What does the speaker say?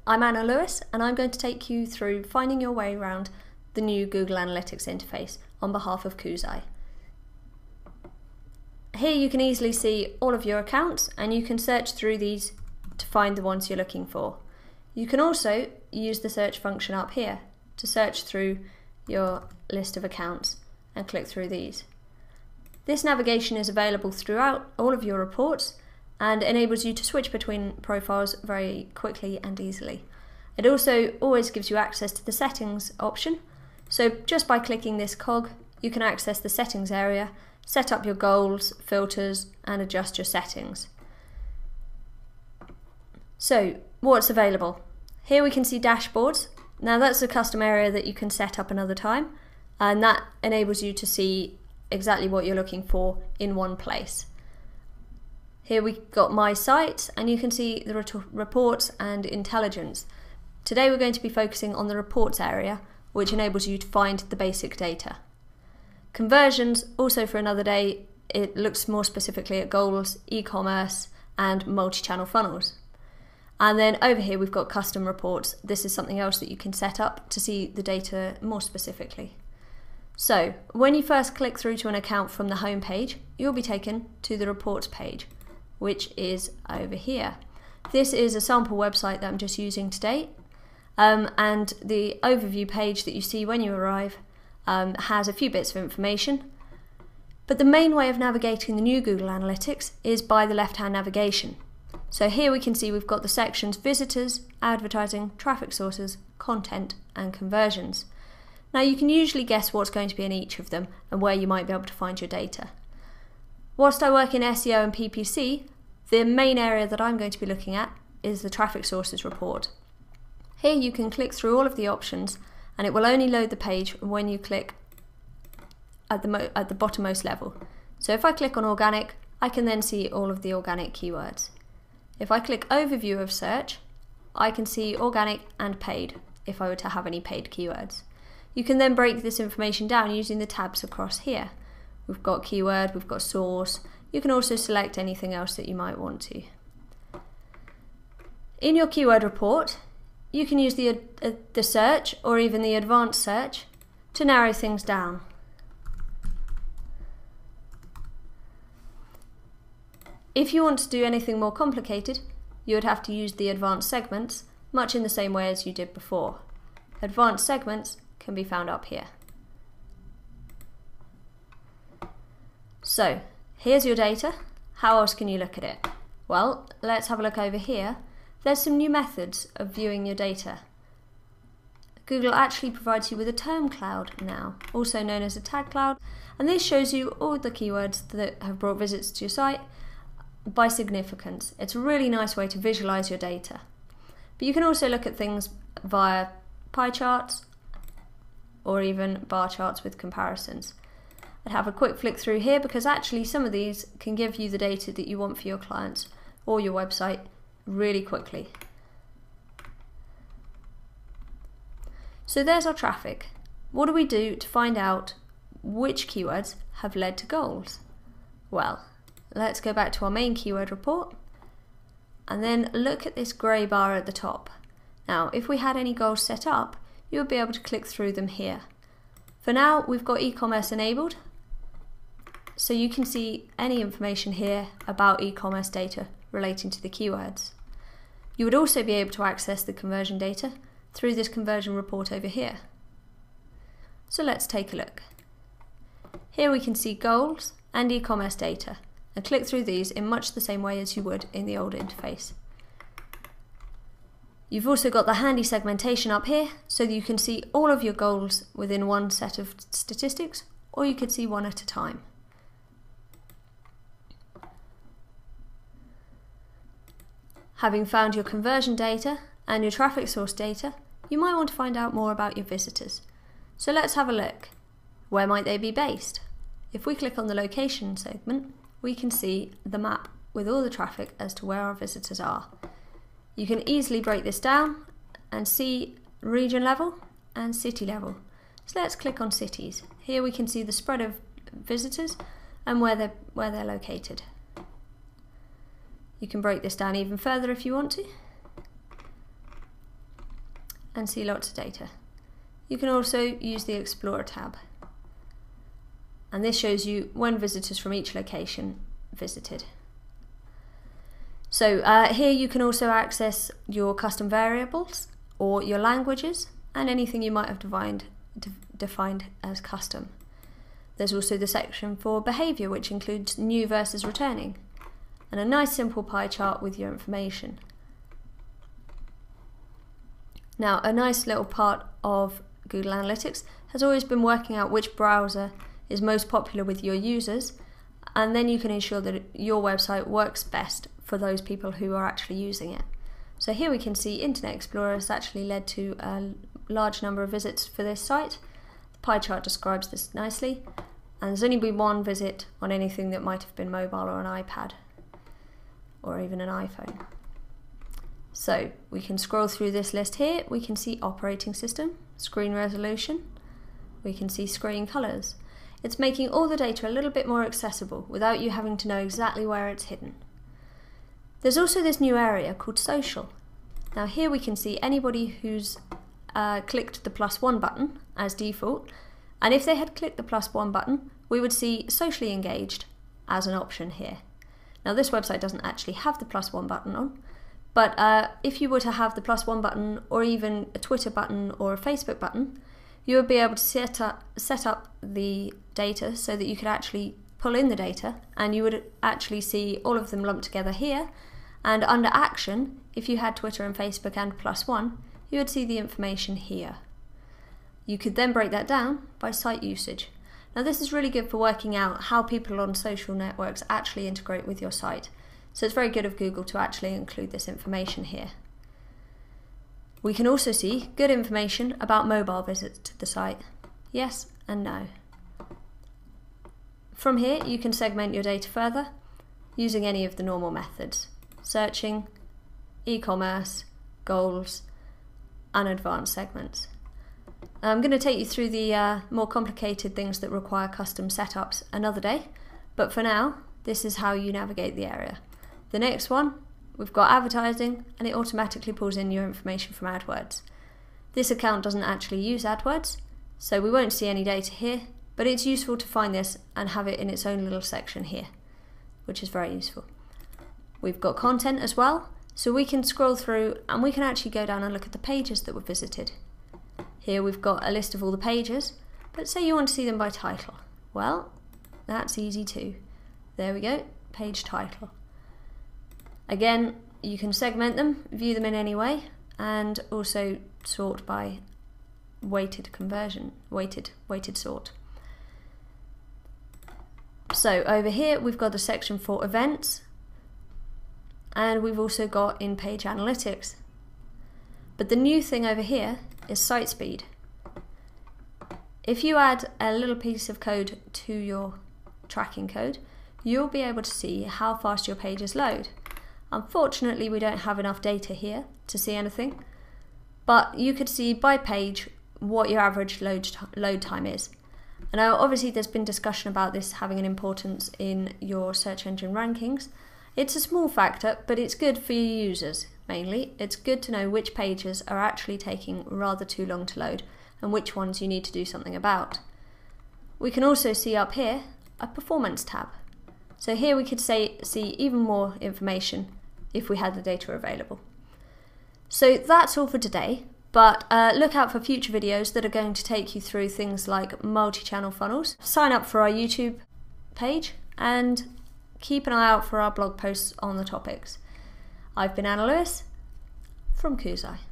I'm Anna Lewis and I'm going to take you through finding your way around the new Google Analytics interface on behalf of Koozai. Here you can easily see all of your accounts and you can search through these to find the ones you're looking for. You can also use the search function up here to search through your list of accounts and click through these. This navigation is available throughout all of your reports and enables you to switch between profiles very quickly and easily. It also always gives you access to the settings option, so just by clicking this cog you can access the settings area, set up your goals, filters and adjust your settings. So what's available? Here we can see dashboards. Now that's a custom area that you can set up another time, and that enables you to see exactly what you're looking for in one place. Here we've got My Sites and you can see the reports and intelligence. Today we're going to be focusing on the reports area, which enables you to find the basic data. Conversions, also for another day, it looks more specifically at goals, e-commerce and multi-channel funnels. And then over here we've got custom reports. This is something else that you can set up to see the data more specifically. So when you first click through to an account from the home page, you'll be taken to the reports page, which is over here. This is a sample website that I'm just using today, and the overview page that you see when you arrive has a few bits of information, but the main way of navigating the new Google Analytics is by the left-hand navigation. So here we can see we've got the sections visitors, advertising, traffic sources, content and conversions. Now you can usually guess what's going to be in each of them and where you might be able to find your data. Whilst I work in SEO and PPC, the main area that I'm going to be looking at is the traffic sources report. Here you can click through all of the options and it will only load the page when you click at the bottommost level. So if I click on organic, I can then see all of the organic keywords. If I click overview of search, I can see organic and paid if I were to have any paid keywords. You can then break this information down using the tabs across here. We've got keyword, we've got source. You can also select anything else that you might want to. In your keyword report, you can use the search or even the advanced search to narrow things down. If you want to do anything more complicated, you would have to use the advanced segments, much in the same way as you did before. Advanced segments can be found up here. So, here's your data. How else can you look at it? Well, let's have a look over here. There's some new methods of viewing your data. Google actually provides you with a term cloud now, also known as a tag cloud, and this shows you all the keywords that have brought visits to your site by significance. It's a really nice way to visualize your data. But you can also look at things via pie charts or even bar charts with comparisons. I'd have a quick flick through here because actually some of these can give you the data that you want for your clients or your website really quickly. So there's our traffic. What do we do to find out which keywords have led to goals? Well, let's go back to our main keyword report and then look at this grey bar at the top. Now, if we had any goals set up, you would be able to click through them here. For now, we've got e-commerce enabled, so you can see any information here about e-commerce data relating to the keywords. You would also be able to access the conversion data through this conversion report over here. So let's take a look. Here we can see goals and e-commerce data, and click through these in much the same way as you would in the old interface. You've also got the handy segmentation up here so that you can see all of your goals within one set of statistics, or you could see one at a time. Having found your conversion data and your traffic source data, you might want to find out more about your visitors. So let's have a look. Where might they be based? If we click on the location segment, we can see the map with all the traffic as to where our visitors are. You can easily break this down and see region level and city level. So let's click on cities. Here we can see the spread of visitors and where they're located. You can break this down even further if you want to. and see lots of data. You can also use the Explorer tab, and this shows you when visitors from each location visited. So here you can also access your custom variables or your languages and anything you might have defined as custom. There's also the section for behaviour, which includes new versus returning, and a nice simple pie chart with your information. Now, a nice little part of Google Analytics has always been working out which browser is most popular with your users, and then you can ensure that your website works best for those people who are actually using it. So here we can see Internet Explorer has actually led to a large number of visits for this site. The pie chart describes this nicely, and there's only been one visit on anything that might have been mobile or an iPad or even an iPhone. So we can scroll through this list here. We can see operating system, screen resolution, we can see screen colours. It's making all the data a little bit more accessible without you having to know exactly where it's hidden. There's also this new area called social. Now here we can see anybody who's clicked the +1 button as default, and if they had clicked the +1 button, we would see socially engaged as an option here. Now this website doesn't actually have the +1 button on, but if you were to have the +1 button or even a Twitter button or a Facebook button, you would be able to set up the data so that you could actually pull in the data, and you would actually see all of them lumped together here, and under action, if you had Twitter and Facebook and +1, you would see the information here. You could then break that down by site usage. Now this is really good for working out how people on social networks actually integrate with your site, so it's very good of Google to actually include this information here. We can also see good information about mobile visits to the site, yes and no. From here you can segment your data further using any of the normal methods: searching, e-commerce, goals, and advanced segments. I'm going to take you through the more complicated things that require custom setups another day, but for now this is how you navigate the area. The next one, we've got advertising, and it automatically pulls in your information from AdWords. This account doesn't actually use AdWords, so we won't see any data here, but it's useful to find this and have it in its own little section here, which is very useful. We've got content as well, so we can scroll through and we can actually go down and look at the pages that were visited. Here we've got a list of all the pages, but say you want to see them by title. Well, that's easy too. There we go, page title. Again, you can segment them, view them in any way, and also sort by weighted sort. So over here we've got the section for events, and we've also got in-page analytics. But the new thing over here is site speed. If you add a little piece of code to your tracking code, you'll be able to see how fast your pages load. Unfortunately, we don't have enough data here to see anything, but you could see by page what your average load time is. And now obviously there's been discussion about this having an importance in your search engine rankings. It's a small factor, but it's good for your users mainly. It's good to know which pages are actually taking rather too long to load and which ones you need to do something about. We can also see up here a performance tab. So here we could see even more information if we had the data available. So that's all for today, but look out for future videos that are going to take you through things like multi-channel funnels. Sign up for our YouTube page and keep an eye out for our blog posts on the topics. I've been Anna Lewis from Koozai.